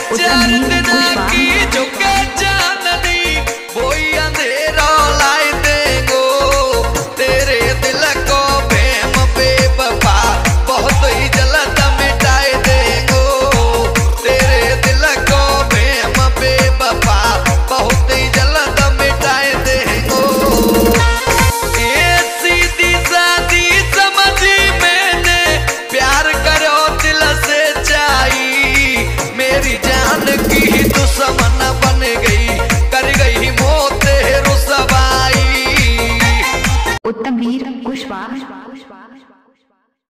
चार दिन की झुके चांदनी वही अंधेरा लाई देंगो तेरे दिल को प्रेम बेवफा बहुत ही जल्द मिटाए देंगो तेरे दिल को प्रेम बेवफा बहुत ही जल्द मिटाए देंगो। ये सीधी सादी समझी मैंने प्यार करो दिल से चाहिए मेरी जान की दुश्मन